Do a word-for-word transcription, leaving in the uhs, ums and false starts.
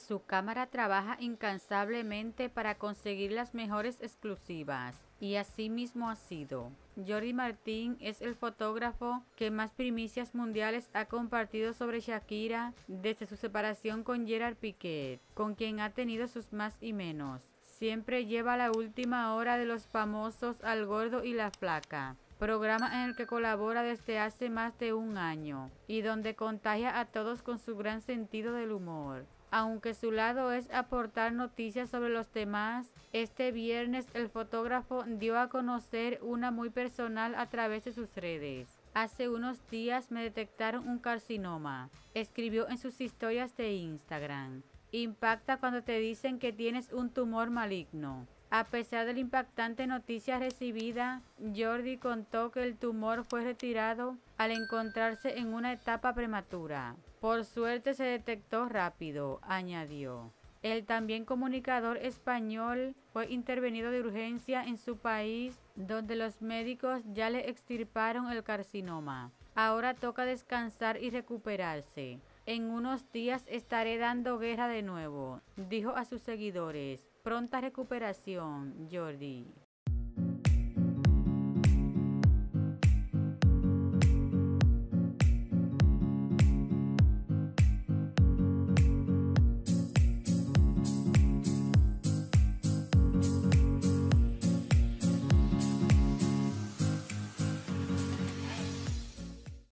Su cámara trabaja incansablemente para conseguir las mejores exclusivas, y así mismo ha sido. Jordi Martín es el fotógrafo que más primicias mundiales ha compartido sobre Shakira desde su separación con Gerard Piqué, con quien ha tenido sus más y menos. Siempre lleva la última hora de los famosos Al Gordo y la Flaca, programa en el que colabora desde hace más de un año y donde contagia a todos con su gran sentido del humor. Aunque su lado es aportar noticias sobre los demás, este viernes el fotógrafo dio a conocer una muy personal a través de sus redes. Hace unos días me detectaron un carcinoma, escribió en sus historias de Instagram. Impacta cuando te dicen que tienes un tumor maligno. A pesar de la impactante noticia recibida, Jordi contó que el tumor fue retirado al encontrarse en una etapa prematura. Por suerte se detectó rápido, añadió. El también comunicador español fue intervenido de urgencia en su país, donde los médicos ya le extirparon el carcinoma. Ahora toca descansar y recuperarse. En unos días estaré dando guerra de nuevo, dijo a sus seguidores. Pronta recuperación, Jordi.